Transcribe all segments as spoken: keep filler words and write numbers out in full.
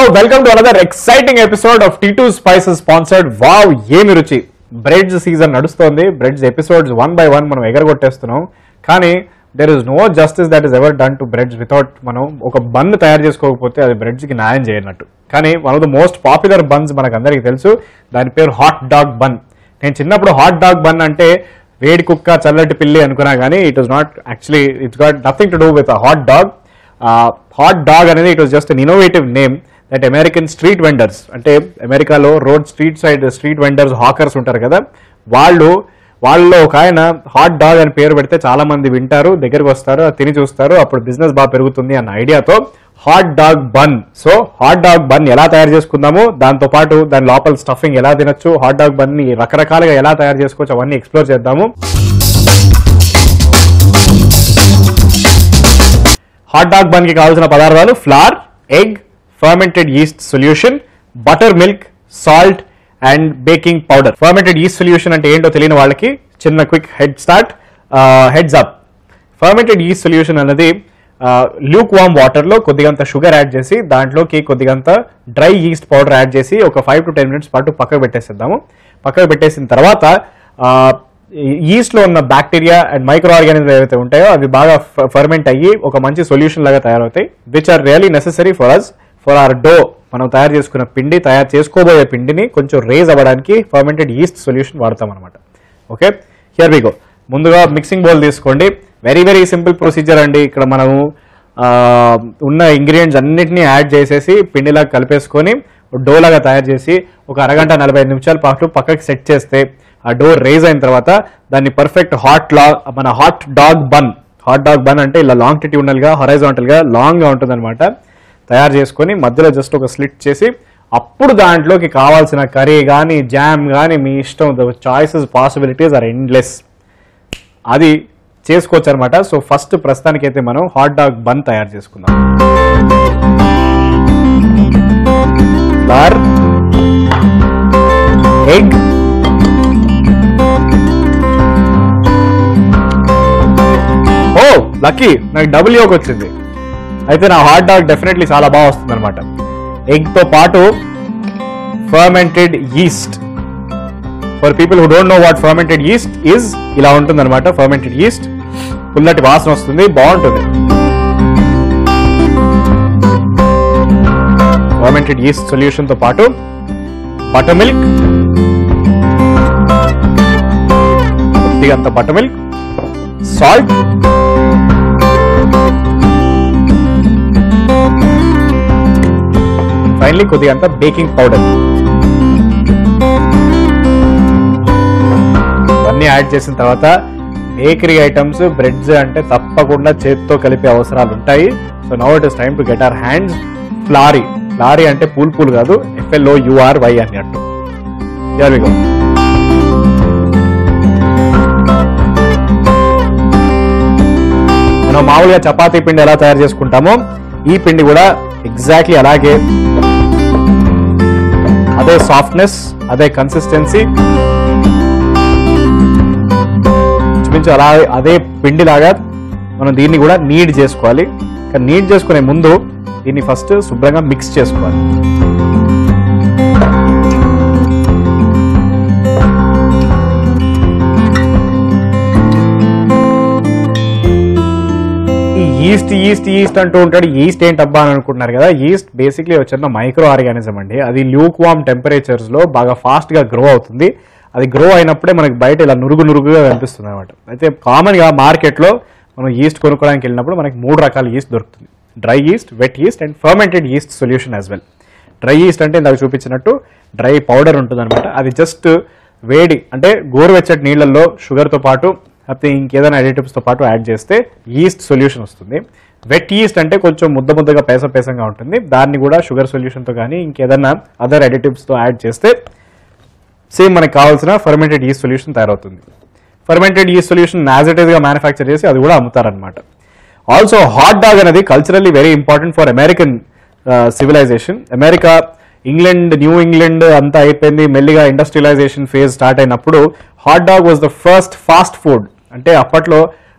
welcome to another exciting episode of T two Spices sponsored Wow Emi Ruchi. Breads season nadustondi. Breads episodes one by one మనం ఎగరగొట్టేస్తున్నాం. కానీ there is no justice that is ever done to breads without మనం ఒక bun తయారు చేసుకోకపోతే అది breads కి న్యాయం చేయనట్టు. కానీ one of the most popular buns మనకు అందరికీ తెలుసు. దాని పేరు హాట్ డాగ్ బన్. నేను చిన్నప్పుడు హాట్ డాగ్ బన్ అంటే వేడి కుక్క చల్లటి పిల్లి అనుకున్నా కానీ it was not actually it's got nothing to do with a hot dog. Hot dog అనేది it was just an innovative name that American street vendors, అంటే అమెరికాలో road street side street vendors hawkers ఉంటారు కదా, వాళ్ళు వాళ్ళలో ఒక ఆయన hot dog అని పేరు పెడితే చాలా మంది వింటారు, దగ్గరకు వస్తారు, తిని చూస్తారు, అప్పుడు బిజినెస్ బాగా పెరుగుతుంది అన్న ఐడియాతో hot dog bun. So hot dog bun ఎలా తయారు చేసుకుందాము, దాంతో పాటు దాని లోపల స్టఫింగ్ ఎలా తినొచ్చు, హాట్ డాగ్ బన్ ని రకరకాలుగా ఎలా తయారు చేసుకోవచ్చు అవన్నీ ఎక్స్ప్లోర్ చేద్దాము. హాట్ డాగ్ బన్ కి కావాల్సిన పదార్థాలు flour, egg, fermented yeast solution, buttermilk, salt and baking powder. Fermented yeast solution అంటే ఏంటో తెలియని వాళ్ళకి చిన్న quick head start heads up. fermented yeast solution అనేది ల్యూక్ వామ్ వాటర్ లో కొద్దిగంత షుగర్ యాడ్ చేసి దాంట్లోకి కొద్దిగంత డ్రై ఈస్ట్ పౌడర్ యాడ్ చేసి ఒక ఫైవ్ టు టెన్ మినిట్స్ పాటు పక్కకు పెట్టేసేద్దాము. పక్కకు పెట్టేసిన తర్వాత ఈస్ట్ లో ఉన్న బ్యాక్టీరియా అండ్ మైక్రో ఆర్గానిజం ఏవైతే ఉంటాయో అవి బాగా ఫర్మెంట్ అయ్యి ఒక మంచి సొల్యూషన్ లాగా తయారవుతాయి, which are really necessary for us for our dough. మనం తయారు చేసుకున్న పిండి తయారు చేసుకోబోయే పిండిని కొంచెం రేజ్ అవ్వడానికి ఫర్మెంటెడ్ ఈస్ట్ సొల్యూషన్ వాడతాం అనమాట. Okay, here we go. ముందుగా మిక్సింగ్ బౌల్ తీసుకోండి. వెరీ వెరీ సింపుల్ ప్రొసీజర్ అండి. ఇక్కడ మనము ఉన్న ఇంగ్రీడియంట్స్ అన్నిటినీ యాడ్ చేసేసి పిండిలాగా కలిపేసుకొని డోలాగా తయారు చేసి ఒక అరగంట నలభై ఐదు నిమిషాల పాటు పక్కకి సెట్ చేస్తే ఆ డో రేజ్ అయిన తర్వాత దాన్ని పర్ఫెక్ట్ హాట్ లా మన hot dog bun hot dog bun అంటే ఇలా లాంగిట్యూడినల్ గా హొరైజాంటల్ గా లాంగ్ గా ఉంటుంది అనమాట. తయారు చేసుకొని మధ్యలో జస్ట్ ఒక స్లిట్ చేసి అప్పుడు దాంట్లోకి కావాల్సిన కర్రీ కానీ జామ్ కానీ మీ ఇష్టం, the choices possibilities are endless, అది చేసుకోవచ్చు అనమాట. సో ఫస్ట్ ప్రస్తుతానికైతే మనం హాట్ డాగ్ బన్ తయారు చేసుకుందాం. ఫ్లవర్, ఎగ్, ఓ లక్కీ నాకు డబుల్ యోక్ వచ్చింది. అయితే నా హాట్ డాగ్ డెఫినెట్లీ చాలా బాగా వస్తుంది అనమాట. ఎగ్ తో పాటు fermented yeast. For people who don't know what fermented yeast is, ఇలా ఉంటుంది అనమాట. ఫర్మెంటెడ్ ఈస్ట్ పుల్లటి వాసన వస్తుంది, బాగుంటుంది. ఫర్మెంటెడ్ ఈస్ట్ సొల్యూషన్ తో పాటు బటర్ మిల్క్, కొద్దిగంత బటర్ మిల్క్, సాల్ట్, ఫైనలీ కొద్దిగంత బేకింగ్ పౌడర్. ఇవన్నీ యాడ్ చేసిన తర్వాత బేకరీ ఐటమ్స్ బ్రెడ్స్ అంటే తప్పకుండా చేతితో కలిపే అవసరాలు ఉంటాయి. So now it is time to get our hands floury. Floury అంటే పూల్ పూల్ కాదు, ఎఫ్ఎల్ఓ యూఆర్ వై అన్నట్టు. Here we go. మనం మామూలుగా చపాతీ పిండి ఎలా తయారు చేసుకుంటామో ఈ పిండి కూడా ఎగ్జాక్ట్లీ అలాగే, అదే సాఫ్ట్నెస్, అదే కన్సిస్టెన్సీ, ఇంచుమించు అలా అదే పిండిలాగా మనం దీన్ని కూడా నీడ్ చేసుకోవాలి. కానీ నీడ్ చేసుకునే ముందు దీన్ని ఫస్ట్ శుభ్రంగా మిక్స్ చేసుకోవాలి. ఈస్ట్ ఈస్ట్ ఈస్ట్ అంటూ ఉంటాడు. ఈస్ట్ ఏంటబ్బా అని అనుకుంటున్నారు కదా. ఈస్ట్ బేసిక్లీ వచ్చిన మైక్రో ఆర్గానిజం అండి. అది ల్యూక్ వామ్ టెంపరేచర్స్ లో బాగా ఫాస్ట్ గా గ్రో అవుతుంది. అది గ్రో అయినప్పుడే మనకి బయట ఇలా నురుగు నురుగుగా కనిపిస్తుంది అనమాట. అయితే కామన్ గా మార్కెట్ లో మనం ఈస్ట్ కొనుక్కోవడానికి వెళ్ళినప్పుడు మనకి మూడు రకాల ఈస్ట్ దొరుకుతుంది: dry yeast, wet yeast and fermented yeast solution as well. Dry yeast అంటే ఇందాక చూపించినట్టు డ్రై పౌడర్ ఉంటుంది అనమాట. అది జస్ట్ వేడి అంటే గోరువెచ్చటి నీళ్ళల్లో షుగర్తో పాటు లేకపోతే ఇంకేదైనా అడిటివ్స్తో పాటు యాడ్ చేస్తే ఈస్ట్ సొల్యూషన్ వస్తుంది. వెట్ ఈస్ట్ అంటే కొంచెం ముద్ద ముద్దగా పేస పేసంగా ఉంటుంది. దాన్ని కూడా షుగర్ సొల్యూషన్తో కానీ ఇంకేదైనా అదర్ అడిటివ్స్తో యాడ్ చేస్తే సేమ్ మనకి కావాల్సిన ఫర్మెంటెడ్ ఈస్ట్ సొల్యూషన్ తయారవుతుంది. Fermented yeast solution as it is గా మ్యానుఫ్యాక్చర్ చేసి అది కూడా అమ్ముతారనమాట. ఆల్సో హాట్ డాగ్ అనేది culturally very important for American civilization. America, England, New England అంతా అయిపోయింది, మెల్లిగా ఇండస్ట్రియలైజేషన్ ఫేజ్ స్టార్ట్ అయినప్పుడు hot dog was the first fast food. అంటే అప్పట్లో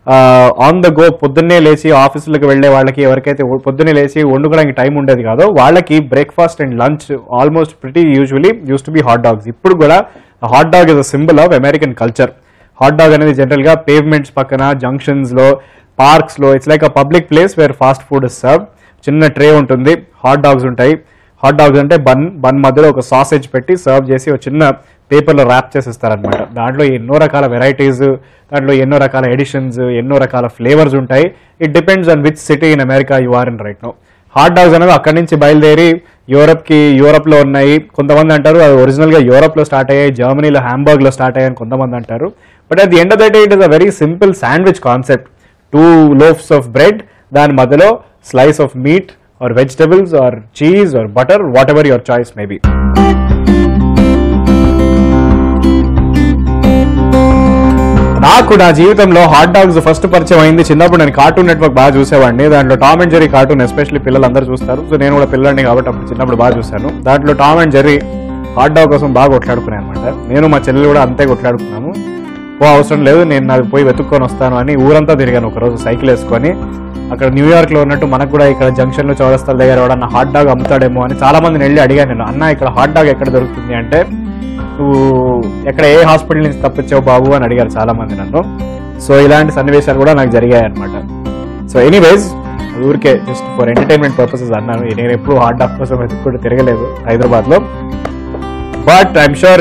ఆన్ ద గో పొద్దున్నే లేచి ఆఫీసులకు వెళ్ళే వాళ్ళకి, ఎవరికైతే పొద్దున్నే లేచి వండుకోవడానికి టైం ఉండేది కాదో వాళ్ళకి breakfast and lunch almost pretty usually used to be hot dogs. ఇప్పుడు కూడా hot dog is a symbol of American culture. Hot dog అనేది జనరల్గా పేవ్మెంట్స్ పక్కన, జంక్షన్స్లో, పార్క్స్లో, it's like a public place where fast food is serve. చిన్న tray ఉంటుంది, hot dogs ఉంటాయి. హాట్ డాగ్స్ అంటే బన్ బన్ మధ్యలో ఒక సాసేజ్ పెట్టి సర్వ్ చేసి ఒక చిన్న పేపర్లో ర్యాప్ చేసి ఇస్తారనమాట. దాంట్లో ఎన్నో రకాల వెరైటీస్, దాంట్లో ఎన్నో రకాల ఎడిషన్స్, ఎన్నో రకాల ఫ్లేవర్స్ ఉంటాయి. It depends on which city in America you are in right now. Hot dogs అనేవి అక్కడి నుంచి బయలుదేరి యూరప్కి యూరప్లో ఉన్నాయి. కొంతమంది అంటారు అది ఒరిజినల్గా యూరప్లో స్టార్ట్ అయ్యాయి, జర్మనీలో హ్యాంబర్గ్లో స్టార్ట్ అయ్యాయని కొంతమంది అంటారు. But at the end of the day it is a very simple sandwich concept. Two loaves of bread, దాని మధ్యలో slice of meat or vegetables or cheese or butter, whatever your choice may be. నాకు నా జీవితంలో hot dogs first పరిచయం అయింది చిన్నప్పుడు. నేను cartoon network బాగా చూసేవాడిని. దాంట్లో Tom and Jerry cartoon especially పిల్లలు అందరూ చూస్తారు. సో నేను కూడా పిల్లల్ని కాబట్టి అప్పుడు చిన్నప్పుడు బాగా చూశాను. దాంట్లో Tom and Jerry hot dog కోసం బాగా కొట్లాడుకున్నాను అనమాట. నేను మా చెల్లెలు కూడా అంతే కొట్లాడుకున్నాము. ఓ అవసరం లేదు, నేను నాకు పోయి వెతుక్కొని వస్తాను అని ఊరంతా తిరిగాను ఒకరోజు సైకిల్ వేసుకొని. అక్కడ న్యూయార్క్లో ఉన్నట్టు మనకు కూడా ఇక్కడ జంక్షన్లో చౌరస్తాల దగ్గర ఎవడన్నా హాట్ డాగ్ అమ్ముతాడేమో అని చాలా మందిని వెళ్ళి అడిగాను నేను. అన్న ఇక్కడ హాట్ డాగ్ ఎక్కడ దొరుకుతుంది అంటే, నువ్వు ఎక్కడ ఏ హాస్పిటల్ నుంచి తప్పించావు బాబు అని అడిగారు చాలా మంది నన్ను. సో ఇలాంటి సన్నివేశాలు కూడా నాకు జరిగాయి అనమాట. సో ఎనీవేస్ ఊరికే జస్ట్ ఫర్ ఎంటర్టైన్మెంట్ పర్పసెస్ అన్నాను. నేను ఎప్పుడు హాట్ డాగ్ కోసం వెతుక్కుంటూ తిరగలేదు హైదరాబాద్లో. బట్ ఐఎమ్ షూర్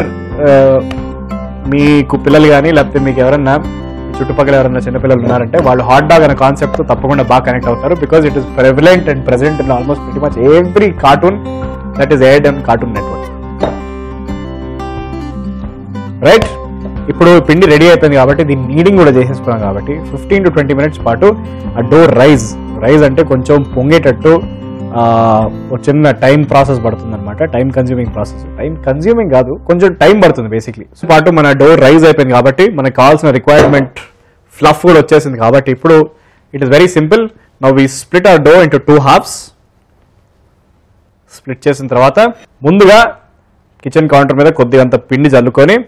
మీకు పిల్లలు కానీ లేకపోతే మీకు ఎవరన్నా చుట్టుపక్కల ఎవరైనా చిన్నపిల్లలు ఉన్నారంటే వాళ్ళు హాట్ డాగ్ అనే కాన్సెప్ట్ తప్పకుండా బాగా కనెక్ట్ అవుతారు. Because it is prevalent and present in almost pretty much every cartoon that is aired on Cartoon Network. Right, ఇప్పుడు పిండి రెడీ అయిపోయింది కాబట్టి దీన్ని నీడింగ్ కూడా చేసేసుకున్నాం కాబట్టి ఫిఫ్టీన్ టు ట్వంటీ మినిట్స్ పాటు ఆ డో రైజ్ రైజ్ అంటే కొంచెం పొంగేటట్టు ఒక చిన్న టైం ప్రాసెస్ పడుతుంది అనమాట. Time consuming process. Time consuming కాదు, కొంచెం టైం పడుతుంది బేసిక్లీ. సో పాటు మన డో రైజ్ అయిపోయింది కాబట్టి మనకు కావాల్సిన రిక్వైర్మెంట్ ఫ్లఫ్ కూడా వచ్చేసింది కాబట్టి ఇప్పుడు it is very simple. Now we split our dough into two halves. Split చేసిన తర్వాత ముందుగా కిచెన్ కౌంటర్ మీద కొద్దిగంత పిండి చల్లుకొని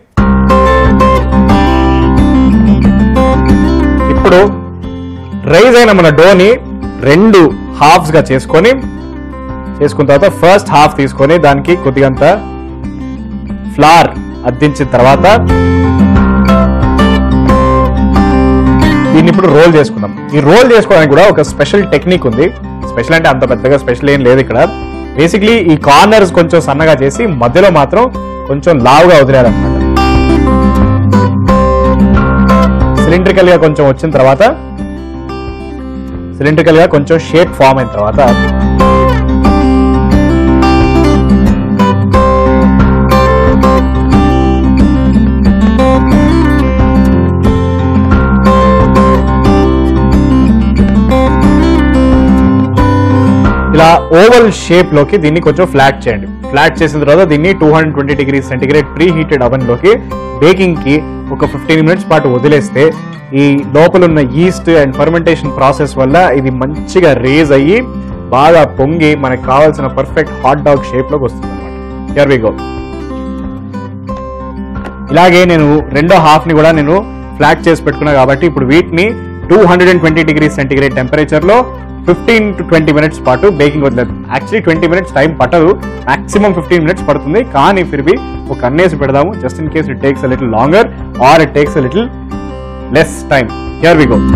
ఇప్పుడు రైజ్ అయిన మన డోని రెండు హాఫ్స్ గా చేసుకొని చేసుకున్న తర్వాత ఫస్ట్ హాఫ్ తీసుకొని దానికి కొద్దిగంత ఫ్లవర్ అద్దించిన తర్వాత దీన్ని ఇప్పుడు రోల్ చేసుకుందాం. ఈ రోల్ చేసుకోవడానికి కూడా ఒక స్పెషల్ టెక్నిక్ ఉంది. స్పెషల్ అంటే అంత పెద్దగా స్పెషల్ ఏం లేదు ఇక్కడ. బేసిక్లీ ఈ కార్నర్స్ కొంచెం సన్నగా చేసి మధ్యలో మాత్రం కొంచెం లావుగా వదిలేయాలన్నమాట. సిలిండ్రికల్ గా కొంచెం వచ్చిన తర్వాత సిలిండ్రికల్ గా కొంచెం షేప్ ఫామ్ అయిన తర్వాత ఇలా ఓవల్ షేప్ లోకి దీన్ని కొంచెం ఫ్లాట్ చేయండి. ఫ్లాట్ చేసిన తర్వాత దీన్ని two hundred twenty degree centigrade preheated oven లోకి బేకింగ్ కి ఒక ఫిఫ్టీన్ మినిట్స్ పాటు వదిలేస్తే ఈ లోపల ఉన్న ఈస్ట్ అండ్ ఫర్మెంటేషన్ ప్రాసెస్ వల్ల ఇది మంచిగా రేజ్ అయ్యి బాగా పొంగి మనకు కావాల్సిన పర్ఫెక్ట్ హాట్ డాగ్ షేప్ లోకి వస్తుంది అనమాట. Here we go. ఇలాగే నేను రెండో హాఫ్ ని కూడా నేను ఫ్లాట్ చేసి పెట్టుకున్నా కాబట్టి ఇప్పుడు వీటిని two hundred and twenty degree centigrade temperature లో ఫిఫ్టీన్ టు ట్వంటీ మినిట్స్ పాటు బేకింగ్ వదిలేదు. యాక్చువల్లీ ట్వంటీ మినిట్స్ టైం పట్టదు, మాక్సిమం ఫిఫ్టీన్ మినిట్స్ పడుతుంది. కానీ ఫిర్బీ ఒక అన్నేసి పెడదాము just in case it takes a little longer or it takes a little less time. Here we go.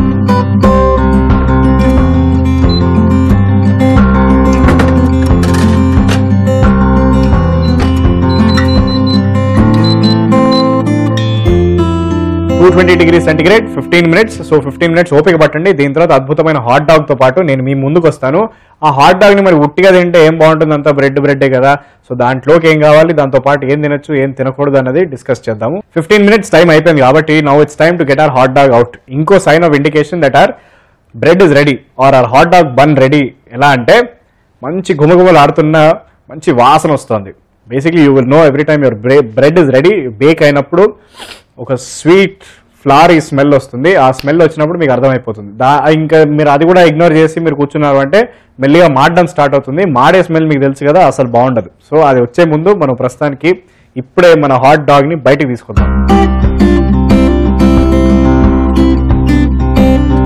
Two twenty degree centigrade fifteen minutes. So fifteen minutes ఓపిక పట్టండి. దీని తర్వాత అద్భుతమైన హాట్ డాగ్ తో పాటు నేను మీ ముందుకు వస్తాను. ఆ హాట్ డాగ్ ని మరి ఉట్టిగా తింటే ఏం బాగుంటుంది, అంతా బ్రెడ్ బ్రెడ్డే కదా. సో దాంట్లోకి ఏం కావాలి, దాంతో పాటు ఏం తినొచ్చు ఏం తినకూడదు అన్నది డిస్కస్ చేద్దాము. ఫిఫ్టీన్ మినిట్స్ టైం అయిపోయింది కాబట్టి now it's time to get our hot dog out. ఇంకో sign of indication that our bread is ready our our hot dog bun ready. ఎలా అంటే మంచి గుమగుమలు ఆడుతున్న మంచి వాసన వస్తుంది. Basically you will know every time your bread is ready. Bake అయినప్పుడు ఒక స్వీట్ ఫ్లవరీ స్మెల్ వస్తుంది. ఆ స్మెల్ వచ్చినప్పుడు మీకు అర్థమైపోతుంది. దా ఇంకా మీరు అది కూడా ఇగ్నోర్ చేసి మీరు కూర్చున్నారు అంటే మెల్లిగా మాడడం స్టార్ట్ అవుతుంది. మాడే స్మెల్ మీకు తెలుసు కదా, అసలు బాగుండదు. సో అది వచ్చే ముందు మనం ప్రస్తుతానికి ఇప్పుడే మన హాట్ డాగ్ ని బయటికి తీసుకుందాం.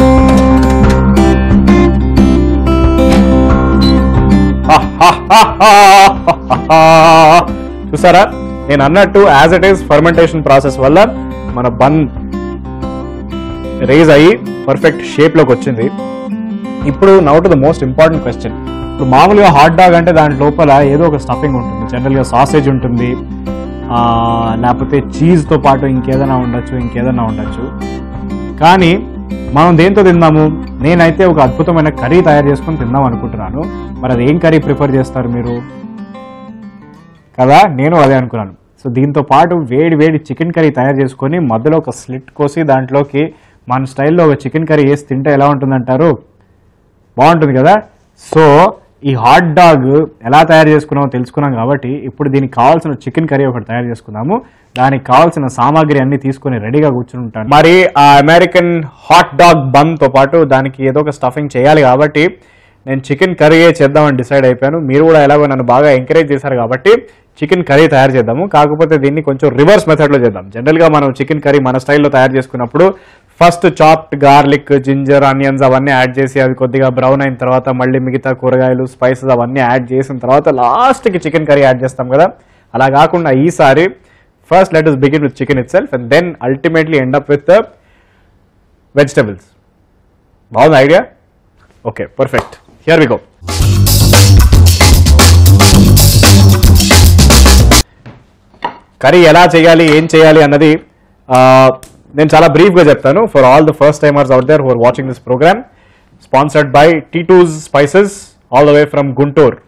చూసారా, నేను అన్నట్టు as it is fermentation process వల్ల మన బన్ రేజ్ అయ్యి పర్ఫెక్ట్ షేప్లోకి వచ్చింది. ఇప్పుడు now to the most important question. ఇప్పుడు మామూలుగా హాట్ డాగ్ అంటే దాని లోపల ఏదో ఒక స్టఫింగ్ ఉంటుంది. జనరల్గా సాసేజ్ ఉంటుంది, లేకపోతే చీజ్తో పాటు ఇంకేదైనా ఉండొచ్చు, ఇంకేదైనా ఉండొచ్చు. కానీ మనం దేంతో తిందాము? నేనైతే ఒక అద్భుతమైన కర్రీ తయారు చేసుకొని తిందాం అనుకుంటున్నాను. మరి అది ఏం కర్రీ ప్రిఫర్ చేస్తారు మీరు కదా? నేను అదే అనుకున్నాను. సో దీంతో పాటు వేడి వేడి చికెన్ కర్రీ తయారు చేసుకొని మధ్యలో ఒక స్లిట్ కోసి దాంట్లోకి మన స్టైల్లో ఒక చికెన్ కర్రీ వేసి తింటే ఎలా ఉంటుందంటారు? బాగుంటుంది కదా. సో ఈ హాట్ డాగ్ ఎలా తయారు చేసుకున్నామో తెలుసుకున్నాం కాబట్టి ఇప్పుడు దీనికి కావాల్సిన చికెన్ కర్రీ ఒకటి తయారు చేసుకుందాము. దానికి కావాల్సిన సామాగ్రి అన్ని తీసుకొని రెడీగా కూర్చుని ఉంటాను. మరి ఆ అమెరికన్ హాట్ డాగ్ బన్తో పాటు దానికి ఏదో ఒక స్టఫింగ్ చేయాలి కాబట్టి నేను చికెన్ కర్రీయే చేద్దామని డిసైడ్ అయిపోయాను. మీరు కూడా ఎలాగో నన్ను బాగా ఎంకరేజ్ చేశారు కాబట్టి చికెన్ కర్రీ తయారు చేద్దాము. కాకపోతే దీన్ని కొంచెం రివర్స్ మెథడ్లో చేద్దాం. జనరల్గా మనం చికెన్ కర్రీ మన స్టైల్లో తయారు చేసుకున్నప్పుడు first chopped garlic, ginger, onions అవన్నీ యాడ్ చేసి అవి కొద్దిగా బ్రౌన్ అయిన తర్వాత మళ్ళీ మిగతా కూరగాయలు, స్పైసెస్ అవన్నీ యాడ్ చేసిన తర్వాత లాస్ట్కి చికెన్ కర్రీ యాడ్ చేస్తాం కదా. అలా కాకుండా ఈసారి first let us begin with chicken itself and then ultimately end up with the vegetables. బాగుంది idea? Okay, perfect. Here we go. Curry ఎలా చేయాలి, ఏం చేయాలి అన్నది నేను చాలా బ్రీఫ్గా చెప్తాను. For all the first timers out there who are watching this programme, sponsored by T twos spices all the way from Guntur.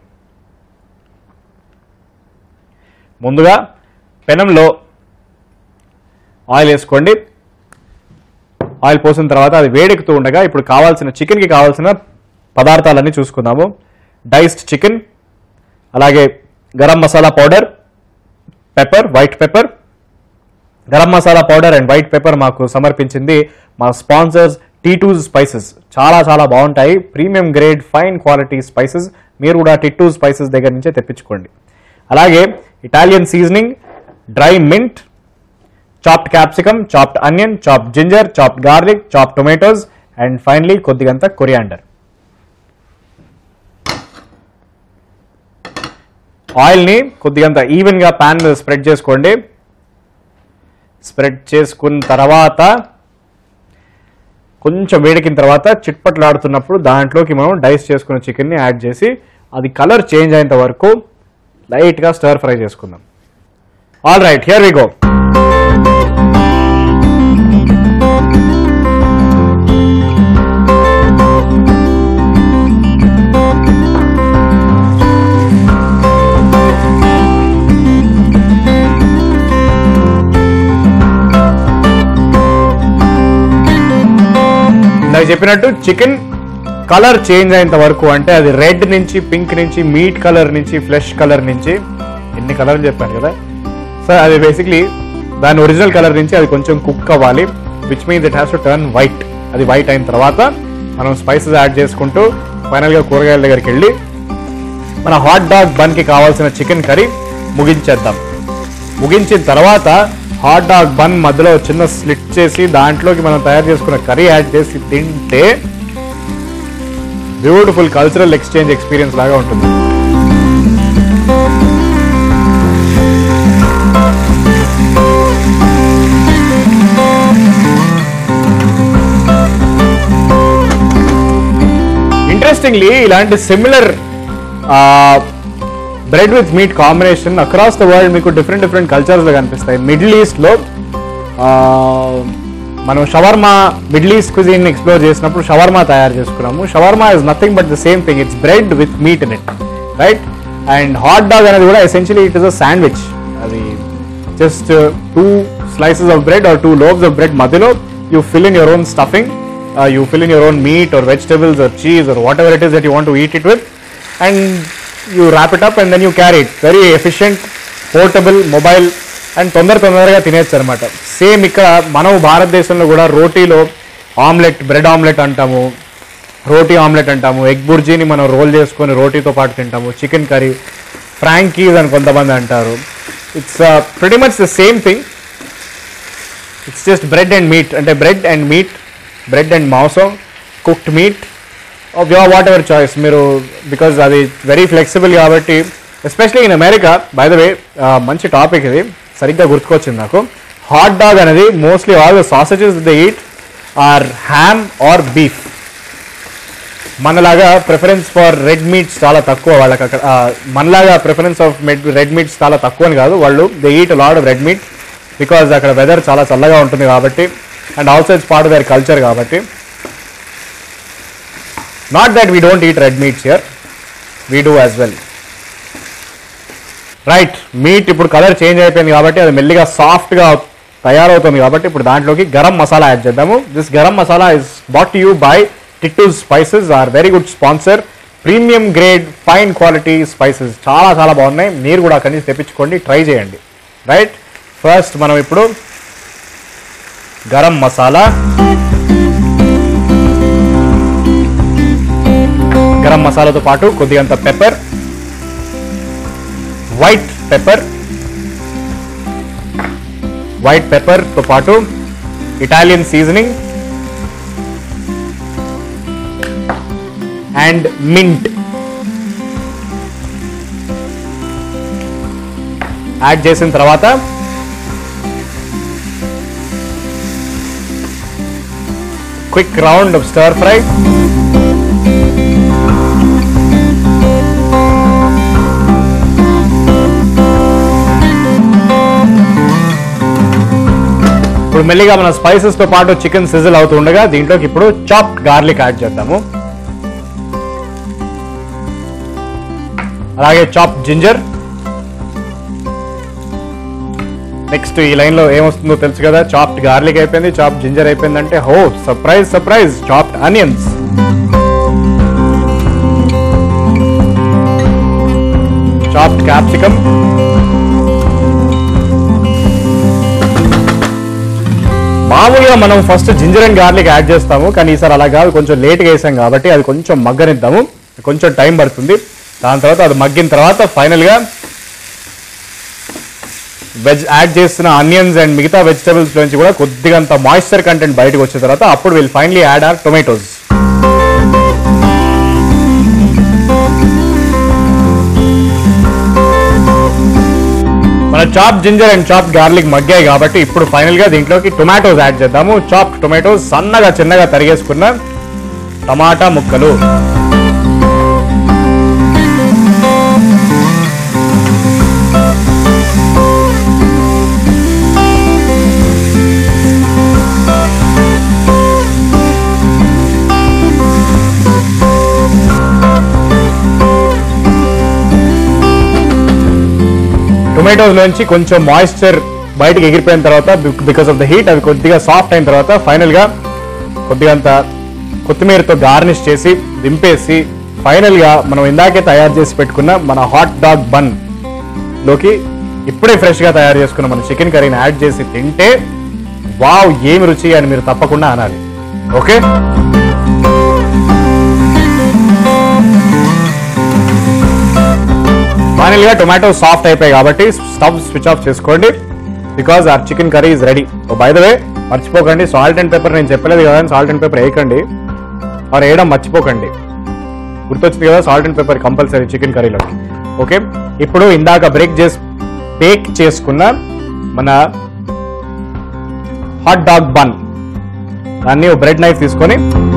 ముందుగా పెనంలో ఆయిల్ వేసుకోండి. ఆయిల్ పోసిన తర్వాత అది వేడెక్కుతూ ఉండగా ఇప్పుడు కావాల్సిన చికెన్కి కావాల్సిన పదార్థాలన్నీ చూసుకుందాము. డైస్డ్ చికెన్, అలాగే garam masala powder, pepper, white pepper. Garam masala powder and white pepper మాకు సమర్పించింది మా స్పాన్సర్స్ టీ టూస్ స్పైసెస్. చాలా చాలా బాగుంటాయి, premium grade fine quality spices. మీరు కూడా టీ టూస్ స్పైసెస్ దగ్గర నుంచే తెప్పించుకోండి. అలాగే Italian seasoning, dry mint, chopped capsicum, chopped onion, chopped ginger, chopped garlic, chopped tomatoes and finally కొద్దిగంత కొరియాండర్. ఆయిల్ని కొద్దిగంత ఈవెన్గా ప్యాన్ మీద స్ప్రెడ్ చేసుకోండి. స్ప్రెడ్ చేసుకున్న తర్వాత కొంచెం వేడికిన తర్వాత చిట్పట్లాడుతున్నప్పుడు దాంట్లోకి మనం డైస్ చేసుకున్న చికెన్ని యాడ్ చేసి అది కలర్ చేంజ్ అయ్యేంత వరకు లైట్గా స్టర్ ఫ్రై చేసుకుందాం. All right, here we go. నాకు చెప్పినట్టు చికెన్ కలర్ చేంజ్ అయ్యేంత వరకు, అంటే అది రెడ్ నుంచి పింక్ నుంచి మీట్ కలర్ నుంచి ఫ్లెష్ కలర్ నుంచి, ఎన్ని కలర్ చెప్పాను కదా. సో అది బేసిక్లీ దాని ఒరిజినల్ కలర్ నుంచి అది కొంచెం కుక్ అవ్వాలి, which means it has to turn white. అది వైట్ అయిన తర్వాత మనం స్పైసెస్ యాడ్ చేసుకుంటూ ఫైనల్గా కూరగాయల దగ్గరికి వెళ్ళి మన హాట్ డాగ్ బన్కి కావాల్సిన చికెన్ కర్రీ ముగించేద్దాం. ముగించిన తర్వాత హాట్ డాగ్ బన్ మధ్యలో చిన్న స్లిట్ చేసి దాంట్లోకి మనం తయారు చేసుకున్న కర్రీ యాడ్ చేసి తింటే బ్యూటిఫుల్ కల్చరల్ ఎక్స్చేంజ్ ఎక్స్పీరియన్స్ లాగా ఉంటుంది. ఇంట్రెస్టింగ్లీ ఇలాంటి similar bread with meat combination across the world మీకు డిఫరెంట్ డిఫరెంట్ కల్చర్స్లో కనిపిస్తాయి. మిడిల్ ఈస్ట్లో మనం shawarma, Middle East cuisine explore చేసినప్పుడు షవర్మా తయారు చేసుకున్నాము. Shawarma is nothing but the same thing, it's bread with meat in it, right? And hot dog అనేది కూడా essentially it is a sandwich. అది just two slices of bread or two loaves of bread, మధ్యలో you fill in your own stuffing, you fill in your own meat or vegetables or cheese or whatever it is that you want to eat it with, and you wrap it up and then you carry it. Very efficient, portable, mobile and తొందర తొందరగా తినేచ్చు అనమాట. Same ఇక్కడ మనం భారతదేశంలో కూడా రోటీలో omelette, bread omelette అంటాము, రోటీ omelette అంటాము, egg బుర్జీని మనం రోల్ చేసుకొని రోటీతో పాటు తింటాము, చికెన్ కర్రీ, ఫ్రాంకీస్ అని కొంతమంది అంటారు. It's pretty much the same thing, it's just bread and meat, అంటే bread and meat, bread and మాంసం, cooked meat of your whatever choice మీరు, బికాజ్ అది వెరీ ఫ్లెక్సిబుల్ కాబట్టి especially in America, by the way మంచి topic ఇది, సరిగ్గా గుర్తుకొచ్చింది నాకు. హాట్ డాగ్ అనేది mostly all the sausages they eat or ham or beef. మనలాగా ప్రిఫరెన్స్ ఫర్ రెడ్ మీట్స్ చాలా తక్కువ వాళ్ళకి అక్కడ. మనలాగా ప్రిఫరెన్స్ ఆఫ్ రెడ్ మీట్స్ చాలా తక్కువ అని కాదు, వాళ్ళు they eat lot of red meat because అక్కడ వెదర్ చాలా చల్లగా ఉంటుంది కాబట్టి, and also it's part of their culture కాబట్టి. Not that we don't eat red meats here, we do as well. Right, meat ఇప్పుడు కలర్ చేంజ్ అయిపోయింది కాబట్టి అది మెల్లిగా సాఫ్ట్గా తయారవుతుంది కాబట్టి ఇప్పుడు దాంట్లోకి గరం మసాలా యాడ్ చేద్దాము. This garam masala is bought you by T twos spices, our very good sponsor. Premium grade fine quality spices చాలా చాలా బాగున్నాయి. మీరు కూడా అక్కడి నుంచి తెప్పించుకోండి, ట్రై చేయండి. రైట్, ఫస్ట్ మనం ఇప్పుడు గరం మసాలా, గరం మసాలాతో పాటు కొద్దిగంత పెప్పర్, వైట్ పెప్పర్, వైట్ పెప్పర్తో పాటు Italian seasoning and mint add చేసిన తర్వాత quick round of stir fry. ఇప్పుడు మెల్లిగా మన స్పైసెస్ తో పాటు చికెన్ సిజిల్ అవుతుండగా దీంట్లోకి ఇప్పుడు చాప్డ్ గార్లిక్ యాడ్ చేద్దాము. అలాగే చాప్డ్ జింజర్. నెక్స్ట్ ఈ లైన్ లో ఏమొస్తుందో తెలుసు కదా, చాప్డ్ గార్లిక్ అయిపోయింది, చాప్డ్ జింజర్ అయిపోయిందంటే హో surprise surprise chopped onions. Chopped capsicum, మామూలుగా మనం first ginger and garlic add చేస్తాము, కానీ ఈసారి అలా కాదు, కొంచెం లేట్గా వేసాం కాబట్టి అది కొంచెం మగ్గనిద్దాము, కొంచెం టైం పడుతుంది. దాని తర్వాత అది మగ్గిన తర్వాత ఫైనల్గా వెజ్ యాడ్ చేస్తున్న ఆనియన్స్ అండ్ మిగతా వెజిటబుల్స్ నుంచి కూడా కొద్దిగంత మాయిశ్చర్ కంటెంట్ బయటకు వచ్చిన తర్వాత అప్పుడు will finally add our tomatoes. మన chop ginger and chop garlic మగ్గాయి కాబట్టి ఇప్పుడు ఫైనల్ గా దీంట్లోకి టొమాటోస్ యాడ్ చేద్దాము. చాప్ టొమాటోస్, సన్నగా చిన్నగా తరిగేసుకున్న టమాటా ముక్కలు, టొమాటోస్ నుంచి కొంచెం మాయిశ్చర్ బయటకు ఎగిరిపోయిన తర్వాత బికాస్ ఆఫ్ ద హీట్ అవి కొద్దిగా సాఫ్ట్ అయిన తర్వాత ఫైనల్ గా కొద్దిగంత కొత్తిమీరతో గార్నిష్ చేసి దింపేసి ఫైనల్ గా మనం ఇందాకే తయారు చేసి పెట్టుకున్న మన హాట్ డాగ్ బన్ లోకి ఇప్పుడే ఫ్రెష్ గా తయారు చేసుకున్న మన చికెన్ కర్రీని యాడ్ చేసి తింటే వావ్ ఏమి రుచి అని మీరు తప్పకుండా అనాలి. ఓకే, ఫైనల్ గా టొమాటో సాఫ్ట్ అయిపోయాయి కాబట్టి స్టవ్ స్విచ్ ఆఫ్ చేసుకోండి because our chicken curry is ready. By the way మర్చిపోకండి, సాల్ట్ అండ్ పెప్పర్ నేను చెప్పలేదు కదా, సాల్ట్ అండ్ పెప్పర్ వేయకండి, ఆర్ వేయడం మర్చిపోకండి. గుర్తొచ్చింది కదా, salt and pepper compulsory chicken కర్రీలో. ఓకే, ఇప్పుడు ఇందాక బ్రేక్ చేసి బేక్ చేసుకున్న మన హాట్ డాగ్ బన్ దాన్ని బ్రెడ్ నైఫ్ తీసుకొని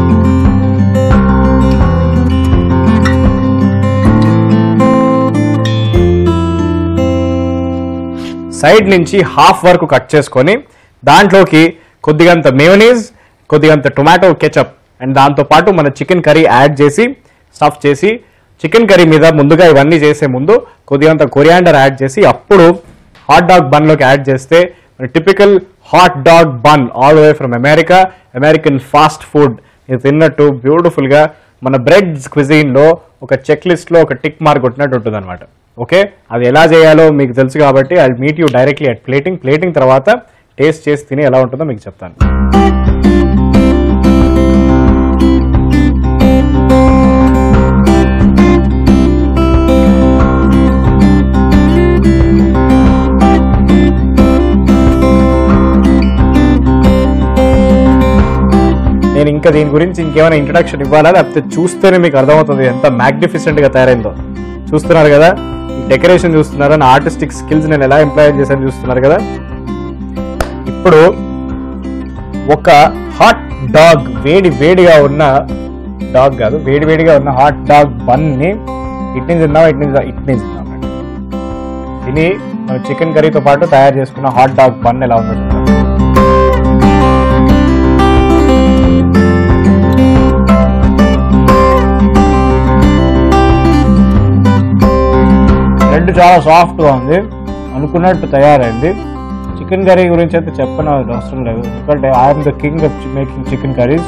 సైడ్ నుంచి హాఫ్ వరకు కట్ చేసుకొని దాంట్లోకి కొద్దిగంత మేయోనీస్, కొద్దిగంత టొమాటో కెచప్ అండ్ దాంతో పాటు మన చికెన్ కర్రీ యాడ్ చేసి స్టఫ్ చేసి, చికెన్ కర్రీ మీద ముందుగా ఇవన్నీ చేసే ముందు కొద్దిగంత కొరియాండర్ యాడ్ చేసి అప్పుడు హాట్ డాగ్ బన్ లోకి యాడ్ చేస్తే typical hot dog bun all way from America, American fast food ఇది తిన్నట్టు బ్యూటిఫుల్ గా మన బ్రెడ్ క్విజీన్ లో ఒక చెక్ లిస్ట్ లో ఒక టిక్ మార్క్ కొట్టినట్టు ఉంటుంది అనమాట. ఓకే, అది ఎలా చేయాలో మీకు తెలుసు కాబట్టి I meet you directly at plating. Plating తర్వాత టేస్ట్ చేసి తిని ఎలా ఉంటుందో మీకు చెప్తాను. నేను ఇంకా దీని గురించి ఇంకేమైనా ఇంట్రడక్షన్ ఇవ్వాలా, లేకపోతే చూస్తేనే మీకు అర్థమవుతుంది ఎంత మ్యాగ్నిఫిసెంట్ గా తయారైందో. చూస్తున్నారు కదా, డెకరేషన్ చూస్తున్నారా, నా ఆర్టిస్టిక్ స్కిల్స్ నేను ఎలా ఎంప్లాయ్ చేశాను చూస్తున్నారు కదా. ఇప్పుడు ఒక హాట్ డాగ్, వేడి వేడిగా ఉన్న డాగ్ కాదు వేడి వేడిగా ఉన్న హాట్ డాగ్ బన్ని ఇట్ని తిందాం ఇట్ని ఇట్ని తిందాం తిని మనం చికెన్ కర్రీతో పాటు తయారు చేసుకున్న హాట్ డాగ్ బన్ ఎలా ఉందో చూద్దాం. బ్రెడ్ చాలా సాఫ్ట్గా ఉంది, అనుకున్నట్టు తయారైంది. చికెన్ కర్రీ గురించి అయితే చెప్పని అవసరం లేదు, ఎందుకంటే I'm the king of making chicken curries.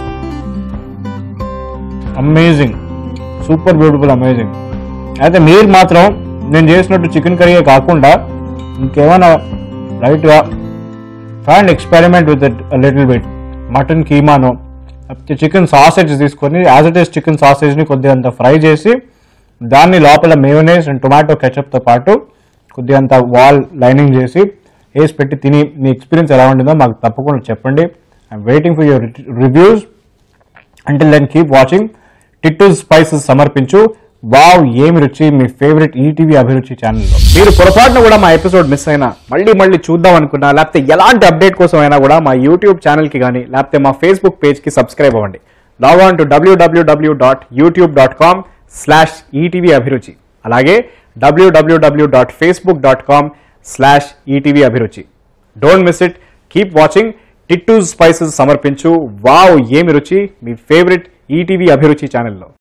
Amazing, super beautiful, amazing. అయితే మీరు మాత్రం నేను చేసినట్టు చికెన్ కర్రీ కాకుండా ఇంకేమైనా రైట్గా try and experiment with it little bit. Mutton కీమాను చికెన్ సాసేజ్ తీసుకొని యాజ్ ఇట్ ఈస్ చికెన్ సాసేజ్ని కొద్దిగంత ఫ్రై చేసి దాన్ని లోపల మేయోనైస్ అండ్ టొమాటో కెచప్తో పాటు కొద్దిగంత వాల్ లైనింగ్ చేసి వేసి పెట్టి తిని మీ ఎక్స్పీరియన్స్ ఎలా ఉంటుందో మాకు తప్పకుండా చెప్పండి. I'm waiting for your reviews. Until then keep watching Tittu's spices సమర్పించు వావ్ ఏమి రుచి, మీ ఫేవరెట్ ఈటీవీ అభిరుచి ఛానల్లో. మీరు పొరపాటున కూడా మా ఎపిసోడ్ మిస్ అయినా మళ్ళీ మళ్ళీ చూద్దాం అనుకున్నా, లేకపోతే ఎలాంటి అప్డేట్ కోసం అయినా కూడా మా యూట్యూబ్ ఛానల్కి కానీ లేకపోతే మా ఫేస్బుక్ పేజ్కి సబ్స్క్రైబ్ అవ్వండి. Log on to W W W dot YouTube dot com slash ETV Abhiruchi, అలాగే W W W dot Facebook dot com slash ETV Abhiruchi. Don't miss it, keep watching Tittu's spices సమర్పించు వావ్ ఏమి రుచి, మీ ఫేవరెట్ ఈటీవీ అభిరుచి ఛానల్లో.